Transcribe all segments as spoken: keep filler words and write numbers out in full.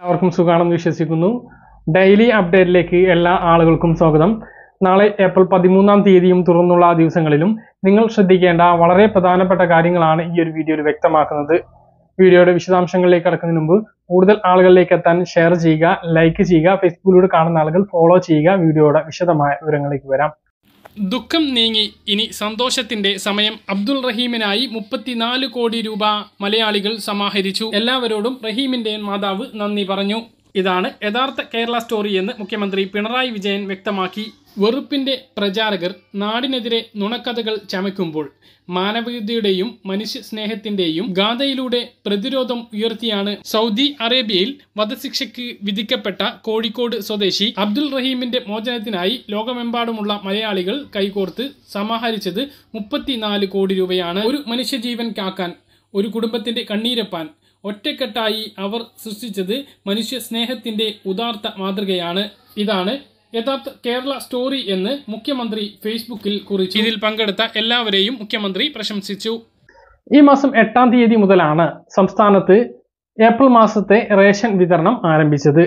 എല്ലാവർക്കും സുഖാണെന്ന് വിശ്വസിക്കുന്നു. ഡെയിലി അപ്ഡേറ്റിലേക്ക് എല്ലാ ആളുകൾക്കും സ്വാഗതം. നാളെ ഏപ്രിൽ പതിമൂന്നാം തീയതിയും തുറന്നുള്ള ദിവസങ്ങളിലും നിങ്ങൾ ശ്രദ്ധിക്കേണ്ട വളരെ പ്രധാനപ്പെട്ട കാര്യങ്ങളാണ് ഈ ഒരു വീഡിയോയിൽ വ്യക്തമാക്കുന്നത്. വീഡിയോയുടെ വിശദാംശങ്ങളിലേക്ക് കടക്കുന്നതിന് മുമ്പ് കൂടുതൽ ആളുകളിലേക്ക് എത്താൻ ഷെയർ ചെയ്യുക, ലൈക്ക് ചെയ്യുക, ഫേസ്ബുക്കിലൂടെ കാണുന്ന ആളുകൾ ഫോളോ ചെയ്യുക. വീഡിയോയുടെ വിശദമായ വിവരങ്ങളിലേക്ക് വരാം. ദുഃഖം നീങ്ങി ഇനി സന്തോഷത്തിന്റെ സമയം. അബ്ദുൾ റഹീമിനായി മുപ്പത്തിനാല് കോടി രൂപ മലയാളികൾ സമാഹരിച്ചു. എല്ലാവരോടും റഹീമിന്റെ മാതാവ് നന്ദി പറഞ്ഞു. ഇതാണ് യഥാർത്ഥ കേരള സ്റ്റോറി എന്ന് മുഖ്യമന്ത്രി പിണറായി വിജയൻ വ്യക്തമാക്കി. വെറുപ്പിന്റെ പ്രചാരകർ നാടിനെതിരെ നുണക്കഥകൾ ചമയ്ക്കുമ്പോൾ മാനവികതയുടെയും മനുഷ്യ സ്നേഹത്തിന്റെയും ഗാഥയിലൂടെ പ്രതിരോധം ഉയർത്തിയാണ് സൗദി അറേബ്യയിൽ വധശിക്ഷയ്ക്ക് വിധിക്കപ്പെട്ട കോഴിക്കോട് സ്വദേശി അബ്ദുൾ റഹീമിന്റെ മോചനത്തിനായി ലോകമെമ്പാടുമുള്ള മലയാളികൾ കൈകോർത്ത് സമാഹരിച്ചത് മുപ്പത്തിനാല് കോടി രൂപയാണ്. ഒരു മനുഷ്യജീവൻ കാക്കാൻ, ഒരു കുടുംബത്തിന്റെ കണ്ണീരപ്പാൻ ഒറ്റക്കെട്ടായി അവർ സൃഷ്ടിച്ചത് മനുഷ്യ സ്നേഹത്തിന്റെ ഉദാർത്ത മാതൃകയാണ്. ഇതാണ് യഥാർത്ഥ കേരള സ്റ്റോറി എന്ന് മുഖ്യമന്ത്രി ഫേസ്ബുക്കിൽ കുറിച്ചു. ഇതിൽ പങ്കെടുത്ത എല്ലാവരെയും മുഖ്യമന്ത്രി പ്രശംസിച്ചു. ഈ മാസം എട്ടാം തീയതി മുതലാണ് സംസ്ഥാനത്ത് ഏപ്രിൽ മാസത്തെ റേഷൻ വിതരണം ആരംഭിച്ചത്.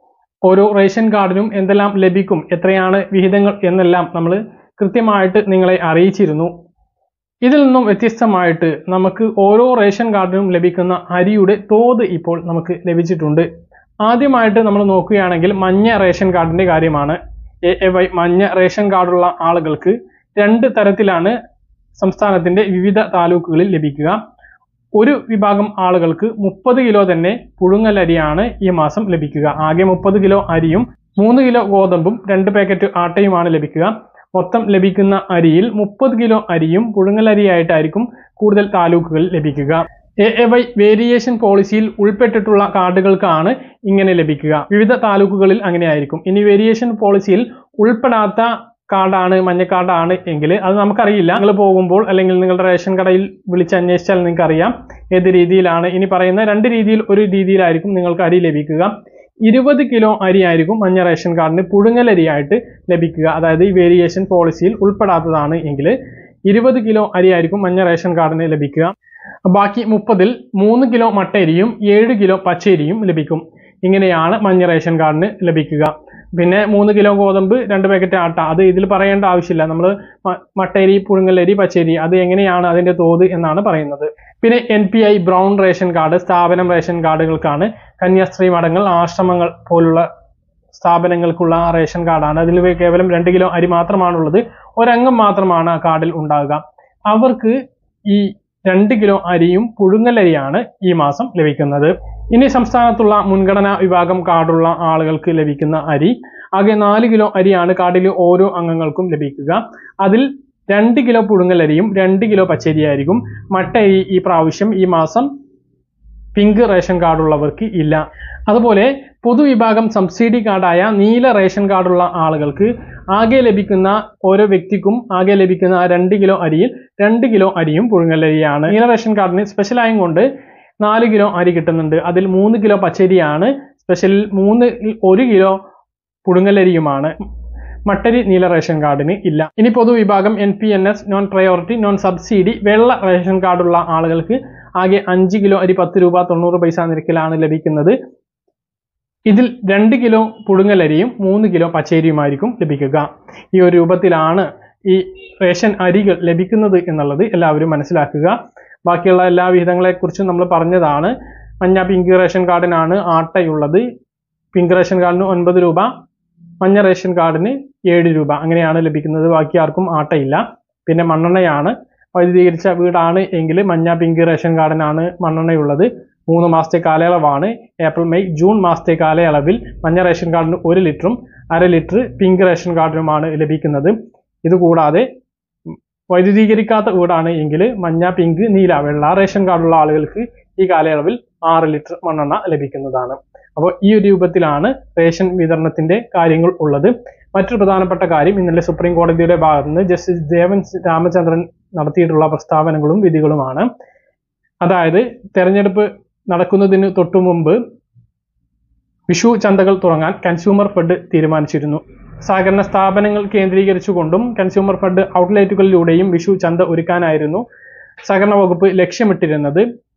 ഓരോ റേഷൻ കാർഡിനും എന്തെല്ലാം ലഭിക്കും, എത്രയാണ് വിഹിതങ്ങൾ എന്നെല്ലാം നമ്മൾ കൃത്യമായിട്ട് നിങ്ങളെ അറിയിച്ചിരുന്നു. ഇതിൽ നിന്നും വ്യത്യസ്തമായിട്ട് നമുക്ക് ഓരോ റേഷൻ കാർഡിനും ലഭിക്കുന്ന അരിയുടെ തോത് ഇപ്പോൾ നമുക്ക് ലഭിച്ചിട്ടുണ്ട്. ആദ്യമായിട്ട് നമ്മൾ നോക്കുകയാണെങ്കിൽ മഞ്ഞ റേഷൻ കാർഡിന്റെ കാര്യമാണ്. എ എ വൈ മഞ്ഞ റേഷൻ കാർഡുള്ള ആളുകൾക്ക് രണ്ട് തരത്തിലാണ് സംസ്ഥാനത്തിന്റെ വിവിധ താലൂക്കുകളിൽ ലഭിക്കുക. ഒരു വിഭാഗം ആളുകൾക്ക് മുപ്പത് കിലോ തന്നെ പുഴുങ്ങലരിയാണ് ഈ മാസം ലഭിക്കുക. ആകെ മുപ്പത് കിലോ അരിയും മൂന്ന് കിലോ ഗോതമ്പും രണ്ട് പാക്കറ്റ് ആട്ടയുമാണ് ലഭിക്കുക. മൊത്തം ലഭിക്കുന്ന അരിയിൽ മുപ്പത് കിലോ അരിയും പുഴുങ്ങലരിയായിട്ടായിരിക്കും കൂടുതൽ താലൂക്കുകളിൽ ലഭിക്കുക. എ എ വൈ വേരിയേഷൻ പോളിസിയിൽ ഉൾപ്പെട്ടിട്ടുള്ള കാർഡുകൾക്കാണ് ഇങ്ങനെ ലഭിക്കുക. വിവിധ താലൂക്കുകളിൽ അങ്ങനെയായിരിക്കും. ഇനി വേരിയേഷൻ പോളിസിയിൽ ഉൾപ്പെടാത്ത കാർഡാണ്, മഞ്ഞ കാർഡാണ് എങ്കിൽ അത് നമുക്കറിയില്ല. നിങ്ങൾ പോകുമ്പോൾ അല്ലെങ്കിൽ നിങ്ങളുടെ റേഷൻ കടയിൽ വിളിച്ച് അന്വേഷിച്ചാൽ നിങ്ങൾക്ക് അറിയാം ഏത് രീതിയിലാണ്. ഇനി പറയുന്ന രണ്ട് രീതിയിൽ ഒരു രീതിയിലായിരിക്കും നിങ്ങൾക്ക് അരി ലഭിക്കുക. ഇരുപത് കിലോ അരി ആയിരിക്കും മഞ്ഞ റേഷൻ കാർഡിന് പുഴുങ്ങലരിയായിട്ട് ലഭിക്കുക. അതായത് ഈ വേരിയേഷൻ പോളിസിയിൽ ഉൾപ്പെടാത്തതാണ് എങ്കിൽ ഇരുപത് കിലോ അരി ആയിരിക്കും മഞ്ഞ റേഷൻ കാർഡിന് ലഭിക്കുക. ബാക്കി മുപ്പതിൽ മൂന്ന് കിലോ മട്ടരിയും ഏഴ് കിലോ പച്ചരിയും ലഭിക്കും. ഇങ്ങനെയാണ് മഞ്ഞ റേഷൻ കാർഡിന് ലഭിക്കുക. പിന്നെ മൂന്ന് കിലോ ഗോതമ്പ്, രണ്ട് പാക്കറ്റ് ആട്ട, അത് ഇതിൽ പറയേണ്ട ആവശ്യമില്ല. നമ്മൾ മട്ടരി, പുഴുങ്ങലരി, പച്ചരി അത് എങ്ങനെയാണ് അതിന്റെ തോത് എന്നാണ് പറയുന്നത്. പിന്നെ N P I brown ration card സ്ഥാപനം റേഷൻ കാർഡുകൾക്കാണ്. കന്യാസ്ത്രീ മഠങ്ങൾ, ആശ്രമങ്ങൾ പോലുള്ള സ്ഥാപനങ്ങൾക്കുള്ള റേഷൻ കാർഡാണ്. അതിൽ കേവലം രണ്ട് കിലോ അരി മാത്രമാണുള്ളത്. ഒരംഗം മാത്രമാണ് ആ കാർഡിൽ ഉണ്ടാകുക. അവർക്ക് ഈ രണ്ട് കിലോ അരിയും പുഴുങ്ങലരിയാണ് ഈ മാസം ലഭിക്കുന്നത്. ഇനി സംസ്ഥാനത്തുള്ള മുൻഗണനാ വിഭാഗം കാർഡുള്ള ആളുകൾക്ക് ലഭിക്കുന്ന അരി ആകെ നാല് കിലോ അരിയാണ് കാർഡിൽ ഓരോ അംഗങ്ങൾക്കും ലഭിക്കുക. അതിൽ രണ്ട് കിലോ പുഴുങ്ങലരിയും രണ്ട് കിലോ പച്ചരിയായിരിക്കും. മട്ടരി ഈ പ്രാവശ്യം ഈ മാസം പിങ്ക് റേഷൻ കാർഡുള്ളവർക്ക് ഇല്ല. അതുപോലെ പൊതുവിഭാഗം സബ്സിഡി കാർഡായ നീല റേഷൻ കാർഡുള്ള ആളുകൾക്ക് ആകെ ലഭിക്കുന്ന ഓരോ വ്യക്തിക്കും ആകെ ലഭിക്കുന്ന രണ്ട് കിലോ അരിയിൽ രണ്ട് കിലോ അരിയും പുഴുങ്ങലരിയാണ്. നീല റേഷൻ കാർഡിന് സ്പെഷ്യലായും കൊണ്ട് നാല് കിലോ അരി കിട്ടുന്നുണ്ട്. അതിൽ മൂന്ന് കിലോ പച്ചരിയാണ് സ്പെഷ്യൽ, മൂന്ന് ഒരു കിലോ പുഴുങ്ങലരിയുമാണ്. മട്ടരി നീല റേഷൻ കാർഡിന് ഇല്ല. ഇനി പൊതുവിഭാഗം N P N S, non priority, non subsidy വെള്ള റേഷൻ കാർഡുള്ള ആളുകൾക്ക് ആകെ അഞ്ച് കിലോ അരി പത്ത് രൂപ തൊണ്ണൂറ് പൈസ നിരക്കിലാണ് ലഭിക്കുന്നത്. ഇതിൽ രണ്ട് കിലോ പുഴുങ്ങലരിയും മൂന്ന് കിലോ പച്ചരിയുമായിരിക്കും ലഭിക്കുക. ഈ ഒരു രൂപത്തിലാണ് ഈ റേഷൻ അരികൾ ലഭിക്കുന്നത് എന്നുള്ളത് എല്ലാവരും മനസ്സിലാക്കുക. ബാക്കിയുള്ള എല്ലാ വിഹിതങ്ങളെക്കുറിച്ചും നമ്മൾ പറഞ്ഞതാണ്. മഞ്ഞ പിങ്ക് റേഷൻ കാർഡിനാണ് ആട്ടയുള്ളത്. പിങ്ക് റേഷൻ കാർഡിന് ഒൻപത് രൂപ, മഞ്ഞ റേഷൻ കാർഡിന് ഏഴ് രൂപ അങ്ങനെയാണ് ലഭിക്കുന്നത്. ബാക്കി ആർക്കും ആട്ടയില്ല. പിന്നെ മണ്ണെണ്ണയാണ്. വൈദ്യുതീകരിച്ച വീടാണ് എങ്കിൽ മഞ്ഞ പിങ്ക് റേഷൻ കാർഡിനാണ് മണ്ണെണ്ണയുള്ളത്. മൂന്ന് മാസത്തെ കാലയളവാണ്. ഏപ്രിൽ മെയ് ജൂൺ മാസത്തെ കാലയളവിൽ മഞ്ഞ റേഷൻ കാർഡിന് ഒരു ലിറ്ററും അര ലിറ്റർ പിങ്ക് റേഷൻ കാർഡിനുമാണ് ലഭിക്കുന്നത്. ഇതുകൂടാതെ വൈദ്യുതീകരിക്കാത്ത വീടാണ് എങ്കിൽ മഞ്ഞ പിങ്ക് നീല വെള്ള റേഷൻ കാർഡുള്ള ആളുകൾക്ക് ഈ കാലയളവിൽ ആറ് ലിറ്റർ മണ്ണെണ്ണ ലഭിക്കുന്നതാണ്. അപ്പോൾ ഈ ഒരു രൂപത്തിലാണ് റേഷൻ വിതരണത്തിന്റെ കാര്യങ്ങൾ ഉള്ളത്. മറ്റൊരു പ്രധാനപ്പെട്ട കാര്യം, ഇന്നലെ സുപ്രീം കോടതിയുടെ ഭാഗത്ത് നിന്ന് ജസ്റ്റിസ് ദേവൻ രാമചന്ദ്രൻ നടത്തിയിട്ടുള്ള പ്രസ്താവനകളും വിധികളുമാണ്. അതായത് തെരഞ്ഞെടുപ്പ് നടക്കുന്നതിന് തൊട്ടു മുമ്പ് വിഷു ചന്തകൾ തുടങ്ങാൻ കൺസ്യൂമർ ഫെഡ് തീരുമാനിച്ചിരുന്നു. സഹകരണ സ്ഥാപനങ്ങൾ കേന്ദ്രീകരിച്ചുകൊണ്ടും കൺസ്യൂമർ ഫെഡ് ഔട്ട്ലെറ്റുകളിലൂടെയും വിഷു ചന്ത ഒരുക്കാനായിരുന്നു സഹകരണ വകുപ്പ് ലക്ഷ്യമിട്ടിരുന്നത്.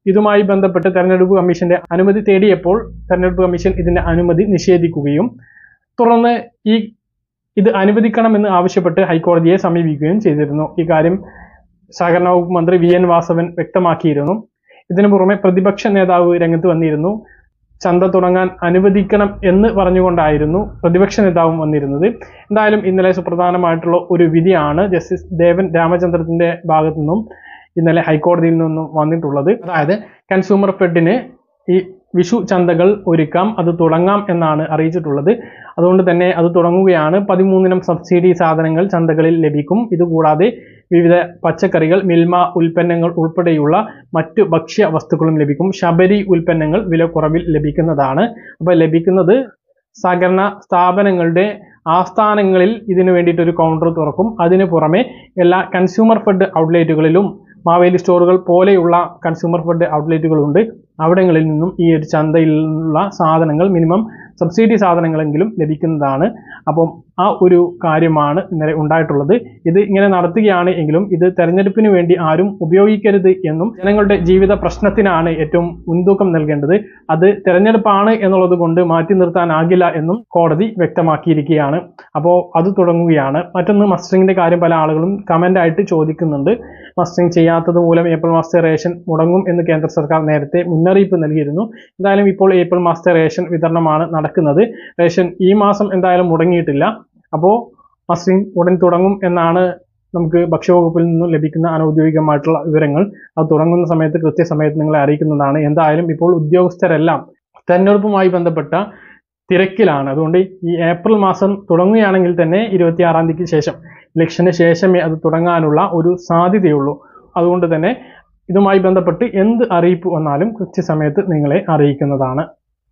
ഇതുമായി ബന്ധപ്പെട്ട് തെരഞ്ഞെടുപ്പ് കമ്മീഷന്റെ അനുമതി തേടിയപ്പോൾ തെരഞ്ഞെടുപ്പ് കമ്മീഷൻ ഇതിന്റെ അനുമതി നിഷേധിക്കുകയും തുടർന്ന് ഈ ഇത് അനുവദിക്കണമെന്ന് ആവശ്യപ്പെട്ട് ഹൈക്കോടതിയെ സമീപിക്കുകയും ചെയ്തിരുന്നു. ഈ കാര്യം സഹകരണ വകുപ്പ് മന്ത്രി വി എൻ വാസവൻ വ്യക്തമാക്കിയിരുന്നു. ഇതിനു പുറമെ പ്രതിപക്ഷ നേതാവ് രംഗത്ത് വന്നിരുന്നു. ചന്ത തുടങ്ങാൻ അനുവദിക്കണം എന്ന് പറഞ്ഞുകൊണ്ടായിരുന്നു പ്രതിപക്ഷ നേതാവും വന്നിരുന്നത്. എന്തായാലും ഇന്നലെ സുപ്രധാനമായിട്ടുള്ള ഒരു വിധിയാണ് ജസ്റ്റിസ് ദേവൻ രാമചന്ദ്രത്തിന്റെ ഭാഗത്തു നിന്നും ഇന്നലെ ഹൈക്കോടതിയിൽ നിന്നും വന്നിട്ടുള്ളത്. അതായത് കൺസ്യൂമർ ഫെഡിന് ഈ വിഷു ചന്തകൾ ഒരുക്കാം, അത് തുടങ്ങാം എന്നാണ് അറിയിച്ചിട്ടുള്ളത്. അതുകൊണ്ട് തന്നെ അത് തുടങ്ങുകയാണ്. പതിമൂന്നിനം സബ്സിഡി സാധനങ്ങൾ ചന്തകളിൽ ലഭിക്കും. ഇതുകൂടാതെ വിവിധ പച്ചക്കറികൾ, മിൽമ ഉൽപ്പന്നങ്ങൾ ഉൾപ്പെടെയുള്ള മറ്റു ഭക്ഷ്യ വസ്തുക്കളും ലഭിക്കും. ശബരി ഉൽപ്പന്നങ്ങൾ വിലക്കുറവിൽ ലഭിക്കുന്നതാണ്. അപ്പോൾ ലഭിക്കുന്നത് സഹകരണ സ്ഥാപനങ്ങളുടെ ആസ്ഥാനങ്ങളിൽ ഇതിനു വേണ്ടിയിട്ട് ഒരു കൗണ്ടർ തുറക്കും. അതിനു പുറമെ എല്ലാ കൺസ്യൂമർ ഫെഡ് ഔട്ട്ലെറ്റുകളിലും മാവേലി സ്റ്റോറുകൾ പോലെയുള്ള കൺസ്യൂമർ ഫെഡ് ഔട്ട്ലെറ്റുകളുണ്ട്. അവിടങ്ങളിൽ നിന്നും ഈ ഒരു ചന്തയിലുള്ള സാധനങ്ങൾ മിനിമം സബ്സിഡി സാധനങ്ങളെങ്കിലും ലഭിക്കുന്നതാണ്. അപ്പം ആ ഒരു കാര്യമാണ് ഇന്നലെ ഉണ്ടായിട്ടുള്ളത്. ഇത് ഇങ്ങനെ നടത്തുകയാണ് എങ്കിലും ഇത് തെരഞ്ഞെടുപ്പിന് വേണ്ടി ആരും ഉപയോഗിക്കരുത് എന്നും ജനങ്ങളുടെ ജീവിത പ്രശ്നത്തിനാണ് ഏറ്റവും മുൻതൂക്കം നൽകേണ്ടത്, അത് തെരഞ്ഞെടുപ്പാണ് എന്നുള്ളത് കൊണ്ട് മാറ്റി നിർത്താനാകില്ല എന്നും കോടതി വ്യക്തമാക്കിയിരിക്കുകയാണ്. അപ്പോൾ അത് തുടങ്ങുകയാണ്. മറ്റൊന്ന് മസ്റ്ററിങ്ങിന്റെ കാര്യം പല ആളുകളും കമന്റ് ആയിട്ട് ചോദിക്കുന്നുണ്ട്. മസ്റ്ററിങ് ചെയ്യാത്തത് മൂലം ഏപ്രിൽ മാസത്തെ റേഷൻ മുടങ്ങും എന്ന് കേന്ദ്ര സർക്കാർ നേരത്തെ മുന്നറിയിപ്പ് നൽകിയിരുന്നു. എന്തായാലും ഇപ്പോൾ ഏപ്രിൽ മാസത്തെ റേഷൻ വിതരണമാണ് നടക്കുന്നത്. റേഷൻ ഈ മാസം എന്തായാലും മുടങ്ങിയിട്ടില്ല. അപ്പോൾ മസ്റ്ററിങ് ഉടൻ തുടങ്ങും എന്നാണ് നമുക്ക് ഭക്ഷ്യവകുപ്പിൽ നിന്നും ലഭിക്കുന്ന അനൗദ്യോഗികമായിട്ടുള്ള വിവരങ്ങൾ. അത് തുടങ്ങുന്ന സമയത്ത് കൃത്യസമയത്ത് നിങ്ങളെ അറിയിക്കുന്നതാണ്. എന്തായാലും ഇപ്പോൾ ഉദ്യോഗസ്ഥരെല്ലാം തെരഞ്ഞെടുപ്പുമായി ബന്ധപ്പെട്ട തിരക്കിലാണ്. അതുകൊണ്ട് ഈ ഏപ്രിൽ മാസം തുടങ്ങുകയാണെങ്കിൽ തന്നെ ഇരുപത്തിയാറാം തീയതിക്ക് ശേഷം, ഇലക്ഷന് ശേഷമേ അത് തുടങ്ങാനുള്ള ഒരു സാധ്യതയുള്ളൂ. അതുകൊണ്ട് തന്നെ ഇതുമായി ബന്ധപ്പെട്ട് എന്ത് അറിയിപ്പ് വന്നാലും കൃത്യസമയത്ത് നിങ്ങളെ അറിയിക്കുന്നതാണ്.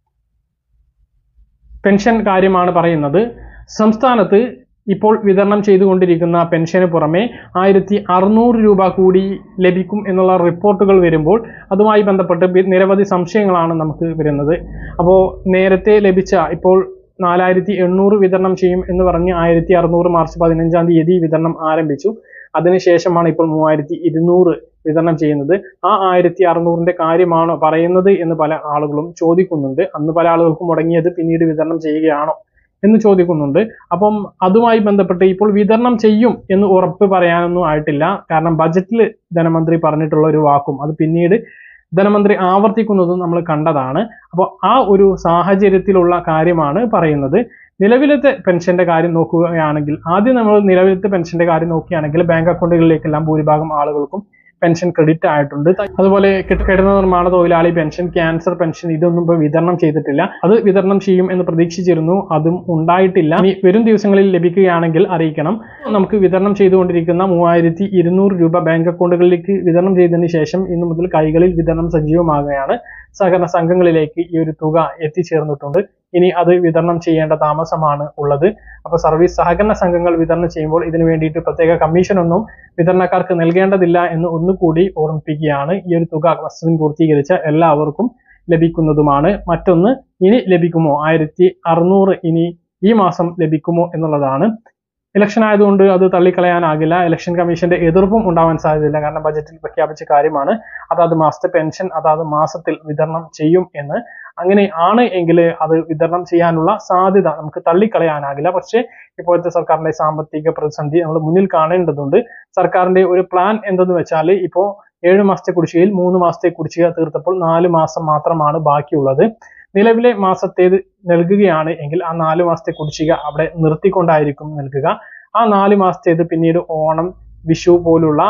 പെൻഷൻ കാര്യമാണ് പറയുന്നത്. സംസ്ഥാനത്ത് ഇപ്പോൾ വിതരണം ചെയ്തുകൊണ്ടിരിക്കുന്ന പെൻഷന് പുറമെ ആയിരത്തി അറുന്നൂറ് രൂപ കൂടി ലഭിക്കും എന്നുള്ള റിപ്പോർട്ടുകൾ വരുമ്പോൾ അതുമായി ബന്ധപ്പെട്ട് നിരവധി സംശയങ്ങളാണ് നമുക്ക് വരുന്നത്. അപ്പോൾ നേരത്തെ ലഭിച്ച ഇപ്പോൾ നാലായിരത്തി എണ്ണൂറ് വിതരണം ചെയ്യും എന്ന് പറഞ്ഞ് ആയിരത്തി അറുന്നൂറ് മാർച്ച് പതിനഞ്ചാം തീയതി വിതരണം ആരംഭിച്ചു. അതിനുശേഷമാണ് ഇപ്പോൾ മൂവായിരത്തി ഇരുന്നൂറ് വിതരണം ചെയ്യുന്നത്. ആ ആയിരത്തി അറുന്നൂറിന്റെ കാര്യമാണോ പറയുന്നത് എന്ന് പല ആളുകളും ചോദിക്കുന്നുണ്ട്. അന്ന് പല ആളുകൾക്കും മുടങ്ങിയത് പിന്നീട് വിതരണം ചെയ്യുകയാണോ എന്ന് ചോദിക്കുന്നുണ്ട്. അപ്പം അതുമായി ബന്ധപ്പെട്ട് ഇപ്പോൾ വിതരണം ചെയ്യും എന്ന് ഉറപ്പ് പറയാനൊന്നും ആയിട്ടില്ല. കാരണം ബജറ്റിൽ ധനമന്ത്രി പറഞ്ഞിട്ടുള്ള ഒരു വാക്കും അത് പിന്നീട് ധനമന്ത്രി ആവർത്തിക്കുന്നതും നമ്മൾ കണ്ടതാണ്. അപ്പോൾ ആ ഒരു സാഹചര്യത്തിലുള്ള കാര്യമാണ് പറയുന്നത്. നിലവിലത്തെ പെൻഷന്റെ കാര്യം നോക്കുകയാണെങ്കിൽ, ആദ്യം നമ്മൾ നിലവിലത്തെ പെൻഷന്റെ കാര്യം നോക്കുകയാണെങ്കിൽ ബാങ്ക് അക്കൗണ്ടുകളിലേക്കെല്ലാം ഭൂരിഭാഗം ആളുകൾക്കും പെൻഷൻ ക്രെഡിറ്റ് ആയിട്ടുണ്ട്. അതുപോലെ കെട്ടിട നിർമ്മാണ തൊഴിലാളി പെൻഷൻ, ക്യാൻസർ പെൻഷൻ ഇതൊന്നും ഇപ്പോൾ വിതരണം ചെയ്തിട്ടില്ല. അത് വിതരണം ചെയ്യും എന്ന് പ്രതീക്ഷിച്ചിരുന്നു, അതും ഉണ്ടായിട്ടില്ല. ഇനി വരും ദിവസങ്ങളിൽ ലഭിക്കുകയാണെങ്കിൽ അറിയിക്കണം. നമുക്ക് വിതരണം ചെയ്തുകൊണ്ടിരിക്കുന്ന മൂവായിരത്തി ഇരുന്നൂറ് രൂപ ബാങ്ക് അക്കൗണ്ടുകളിലേക്ക് വിതരണം ചെയ്തതിന് ശേഷം ഇന്നു മുതൽ കൈകളിൽ വിതരണം സജീവമാകുകയാണ്. സഹകരണ സംഘങ്ങളിലേക്ക് ഈ ഒരു തുക എത്തിച്ചേർന്നിട്ടുണ്ട്. ഇനി അത് വിതരണം ചെയ്യേണ്ട താമസമാണ് ഉള്ളത്. അപ്പൊ സർവീസ് സഹകരണ സംഘങ്ങൾ വിതരണം ചെയ്യുമ്പോൾ ഇതിനു വേണ്ടിയിട്ട് പ്രത്യേക കമ്മീഷനൊന്നും വിതരണക്കാർക്ക് നൽകേണ്ടതില്ല എന്ന് ഒന്നുകൂടി ഓർമ്മിപ്പിക്കുകയാണ്. ഈ ഒരു തുക മസ്റ്ററിംഗ് പൂർത്തീകരിച്ച എല്ലാവർക്കും ലഭിക്കുന്നതുമാണ്. മറ്റൊന്ന്, ഇനി ലഭിക്കുമോ ആയിരത്തി അറുന്നൂറ് ഇനി ഈ മാസം ലഭിക്കുമോ എന്നുള്ളതാണ്. ഇലക്ഷൻ ആയതുകൊണ്ട് അത് തള്ളിക്കളയാനാകില്ല. ഇലക്ഷൻ കമ്മീഷന്റെ എതിർപ്പും ഉണ്ടാവാൻ സാധ്യതയില്ല. കാരണം ബജറ്റിൽ പ്രഖ്യാപിച്ച കാര്യമാണ്. അതാത് മാസത്തെ പെൻഷൻ അതാത് മാസത്തിൽ വിതരണം ചെയ്യും എന്ന്. അങ്ങനെ ആണ് എങ്കിൽ അത് വിതരണം ചെയ്യാനുള്ള സാധ്യത നമുക്ക് തള്ളിക്കളയാനാകില്ല. പക്ഷേ ഇപ്പോഴത്തെ സർക്കാരിന്റെ സാമ്പത്തിക പ്രതിസന്ധി നമ്മൾ മുന്നിൽ കാണേണ്ടതുണ്ട്. സർക്കാരിന്റെ ഒരു പ്ലാൻ എന്തെന്ന് വെച്ചാൽ, ഇപ്പോൾ ഏഴ് മാസത്തെ കുടിശ്ശികയിൽ മൂന്ന് മാസത്തെ കുടിശ്ശിക തീർത്തപ്പോൾ നാല് മാസം മാത്രമാണ് ബാക്കിയുള്ളത്. നിലവിലെ മാസത്തേത് നൽകുകയാണ് എങ്കിൽ ആ നാല് മാസത്തെ കുടിശ്ശിക അവിടെ നിർത്തിക്കൊണ്ടായിരിക്കും നൽകുക. ആ നാല് മാസത്തേത് പിന്നീട് ഓണം, വിഷു പോലുള്ള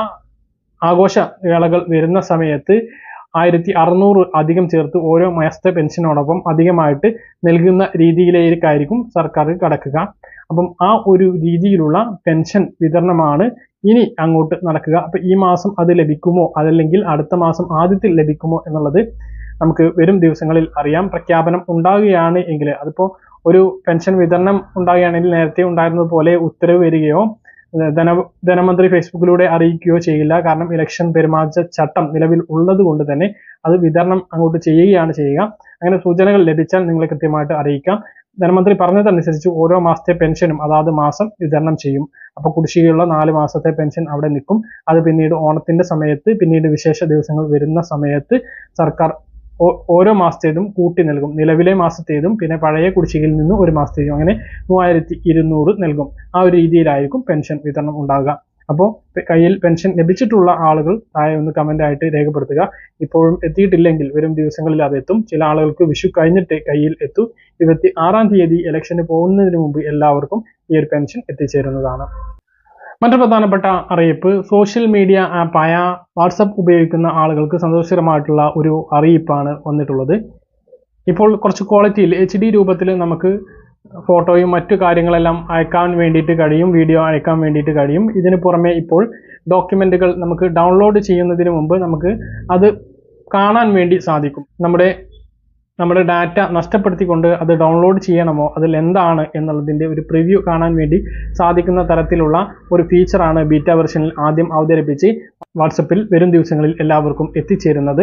ആഘോഷ വേളകൾ വരുന്ന സമയത്ത് ആയിരത്തി അറുന്നൂറ് അധികം ചേർത്ത് ഓരോ മാസത്തെ പെൻഷനോടൊപ്പം അധികമായിട്ട് നൽകുന്ന രീതിയിലേക്കായിരിക്കും സർക്കാർ കടക്കുക. അപ്പം ആ ഒരു രീതിയിലുള്ള പെൻഷൻ വിതരണമാണ് ഇനി അങ്ങോട്ട് നടക്കുക. അപ്പൊ ഈ മാസം അത് ലഭിക്കുമോ അതല്ലെങ്കിൽ അടുത്ത മാസം ആദ്യത്തിൽ ലഭിക്കുമോ എന്നുള്ളത് നമുക്ക് വരും ദിവസങ്ങളിൽ അറിയാം. പ്രഖ്യാപനം ഉണ്ടാകുകയാണ് എങ്കിൽ, അതിപ്പോ ഒരു പെൻഷൻ വിതരണം ഉണ്ടാകുകയാണെങ്കിൽ നേരത്തെ ഉണ്ടായിരുന്നത് പോലെ ഉത്തരവ് വരികയോ ധന ധനമന്ത്രി ഫേസ്ബുക്കിലൂടെ അറിയിക്കുകയോ ചെയ്യില്ല. കാരണം ഇലക്ഷൻ പെരുമാറ്റ ചട്ടം നിലവിൽ ഉള്ളത് കൊണ്ട് തന്നെ അത് വിതരണം അങ്ങോട്ട് ചെയ്യുകയാണ് ചെയ്യുക. അങ്ങനെ സൂചനകൾ ലഭിച്ചാൽ നിങ്ങളെ കൃത്യമായിട്ട് അറിയിക്കാം. ധനമന്ത്രി പറഞ്ഞതനുസരിച്ച് ഓരോ മാസത്തെ പെൻഷനും അതാത് മാസം വിതരണം ചെയ്യും. അപ്പോൾ കുടിശ്ശികയുള്ള നാല് മാസത്തെ പെൻഷൻ അവിടെ നിൽക്കും. അത് പിന്നീട് ഓണത്തിന്റെ സമയത്ത്, പിന്നീട് വിശേഷ ദിവസങ്ങൾ വരുന്ന സമയത്ത് സർക്കാർ ഓരോ മാസത്തേതും കൂട്ടി നൽകും. നിലവിലെ മാസത്തേതും പിന്നെ പഴയ കുടിശ്ശികയിൽ നിന്ന് ഒരു മാസത്തേതും, അങ്ങനെ മൂവായിരത്തി ഇരുന്നൂറ് നൽകും. ആ ഒരു രീതിയിലായിരിക്കും പെൻഷൻ വിതരണം ഉണ്ടാകുക. അപ്പോൾ കയ്യിൽ പെൻഷൻ ലഭിച്ചിട്ടുള്ള ആളുകൾ താഴെ ഒന്ന് കമന്റ് ആയിട്ട് രേഖപ്പെടുത്തുക. ഇപ്പോഴും എത്തിയിട്ടില്ലെങ്കിൽ വരും ദിവസങ്ങളിൽ അത് എത്തും. ചില ആളുകൾക്ക് വിഷു കഴിഞ്ഞിട്ട് കയ്യിൽ എത്തും. ഇരുപത്തി ആറാം തീയതി ഇലക്ഷന് പോകുന്നതിന് മുമ്പ് എല്ലാവർക്കും ഈ ഒരു പെൻഷൻ എത്തിച്ചേരുന്നതാണ്. മറ്റൊരു പ്രധാനപ്പെട്ട അറിയിപ്പ്, സോഷ്യൽ മീഡിയ ആപ്പായ വാട്സപ്പ് ഉപയോഗിക്കുന്ന ആളുകൾക്ക് സന്തോഷകരമായിട്ടുള്ള ഒരു അറിയിപ്പാണ് വന്നിട്ടുള്ളത്. ഇപ്പോൾ കുറച്ച് ക്വാളിറ്റിയിൽ എച്ച് ഡി രൂപത്തിൽ നമുക്ക് ഫോട്ടോയും മറ്റു കാര്യങ്ങളെല്ലാം അയക്കാൻ വേണ്ടിയിട്ട് കഴിയും, വീഡിയോ അയക്കാൻ വേണ്ടിയിട്ട് കഴിയും. ഇതിന് പുറമെ ഇപ്പോൾ ഡോക്യുമെന്റുകൾ നമുക്ക് ഡൗൺലോഡ് ചെയ്യുന്നതിന് മുമ്പ് നമുക്ക് അത് കാണാൻ വേണ്ടി സാധിക്കും. നമ്മുടെ നമ്മുടെ ഡാറ്റ നഷ്ടപ്പെടുത്തിക്കൊണ്ട് അത് ഡൗൺലോഡ് ചെയ്യണമോ, അതിൽ എന്താണ് എന്നുള്ളതിൻ്റെ ഒരു പ്രിവ്യൂ കാണാൻ വേണ്ടി സാധിക്കുന്ന തരത്തിലുള്ള ഒരു ഫീച്ചറാണ് ബീറ്റ വെർഷനിൽ ആദ്യം അവതരിപ്പിച്ച് വാട്സപ്പിൽ വരും ദിവസങ്ങളിൽ എല്ലാവർക്കും എത്തിച്ചേരുന്നത്.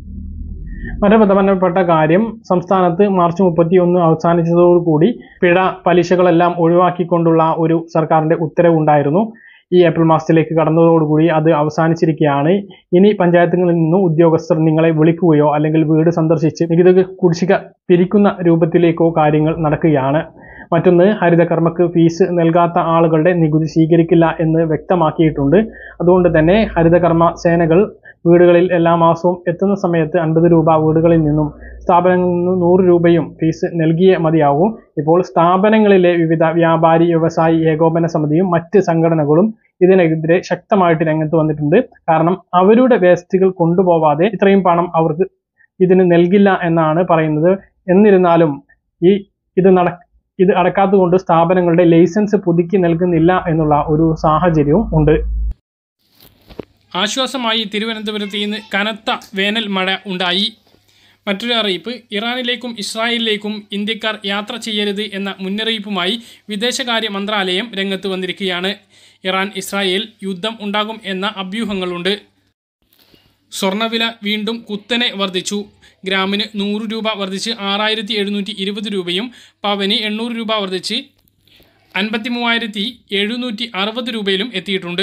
മറ്റൊരു പ്രധാനപ്പെട്ട കാര്യം, സംസ്ഥാനത്ത് മാർച്ച് മുപ്പത്തി ഒന്ന് അവസാനിച്ചതോടുകൂടി പിഴ പലിശകളെല്ലാം ഒഴിവാക്കിക്കൊണ്ടുള്ള ഒരു സർക്കാരിന്റെ ഉത്തരവുണ്ടായിരുന്നു. ഈ ഏപ്രിൽ മാസത്തിലേക്ക് കടന്നതോടുകൂടി അത് അവസാനിച്ചിരിക്കുകയാണ്. ഇനി പഞ്ചായത്തുകളിൽ നിന്നും ഉദ്യോഗസ്ഥർ നിങ്ങളെ വിളിക്കുകയോ അല്ലെങ്കിൽ വീട് സന്ദർശിച്ച് നികുതി കുടിശ്ശിക പിരിക്കുന്ന രൂപത്തിലേക്കോ കാര്യങ്ങൾ നടക്കുകയാണ്. മറ്റൊന്ന്, ഹരിതകർമ്മക്ക് ഫീസ് നൽകാത്ത ആളുകളുടെ നികുതി സ്വീകരിക്കില്ല എന്ന് വ്യക്തമാക്കിയിട്ടുണ്ട്. അതുകൊണ്ട് തന്നെ ഹരിതകർമ്മ സേനകൾ വീടുകളിൽ എല്ലാ മാസവും എത്തുന്ന സമയത്ത് അൻപത് രൂപ വീടുകളിൽ നിന്നും സ്ഥാപനങ്ങളിൽ നിന്നും നൂറ് രൂപയും ഫീസ് നൽകിയേ മതിയാകും. ഇപ്പോൾ സ്ഥാപനങ്ങളിലെ വിവിധ വ്യാപാരി വ്യവസായി ഏകോപന സമിതിയും മറ്റ് സംഘടനകളും ഇതിനെതിരെ ശക്തമായിട്ട് രംഗത്ത് വന്നിട്ടുണ്ട്. കാരണം അവരുടെ വേസ്റ്റുകൾ കൊണ്ടുപോവാതെ ഇത്രയും പണം അവർക്ക് ഇതിന് നൽകില്ല എന്നാണ് പറയുന്നത്. എന്നിരുന്നാലും ഈ ഇത് നട ഇത് അടക്കാത്തതുകൊണ്ട് സ്ഥാപനങ്ങളുടെ ലൈസൻസ് പുതുക്കി നൽകുന്നില്ല എന്നുള്ള ഒരു സാഹചര്യവും ഉണ്ട്. ആശ്വാസമായി തിരുവനന്തപുരത്ത് ഇന്ന് കനത്ത വേനൽ മഴ ഉണ്ടായി. മറ്റൊരു അറിയിപ്പ്, ഇറാനിലേക്കും ഇസ്രായേലിലേക്കും ഇന്ത്യക്കാർ യാത്ര ചെയ്യരുത് എന്ന മുന്നറിയിപ്പുമായി വിദേശകാര്യ മന്ത്രാലയം രംഗത്ത് വന്നിരിക്കുകയാണ്. ഇറാൻ ഇസ്രായേൽ യുദ്ധം ഉണ്ടാകും എന്ന അഭ്യൂഹങ്ങളുണ്ട്. സ്വർണ്ണവില വീണ്ടും കുത്തനെ വർദ്ധിച്ചു. ഗ്രാമിന് നൂറ് രൂപ വർദ്ധിച്ച് ആറായിരത്തി എഴുന്നൂറ്റി ഇരുപത് രൂപയും പവന് എണ്ണൂറ് രൂപ വർദ്ധിച്ച് അൻപത്തി മൂവായിരത്തി എഴുന്നൂറ്റി അറുപത് രൂപയിലും എത്തിയിട്ടുണ്ട്.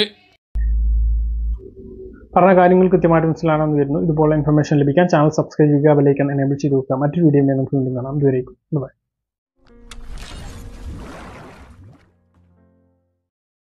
പറഞ്ഞ കാര്യങ്ങൾ കൃത്യമായിട്ട് മനസ്സിലാണെന്ന് വരുന്നു. ഇതുപോലെ ഇൻഫർമേഷൻ ലഭിക്കാൻ ചാനൽ സബ്സ്ക്രൈബ് ചെയ്യുക, ബെൽ ഐക്കൺ എനേബിൾ ചെയ്ത് വെക്കുക. മറ്റൊരു വീഡിയോയിൽ നമുക്ക് വീണ്ടും കാണാം. ഇതുവരേക്കും ബൈ.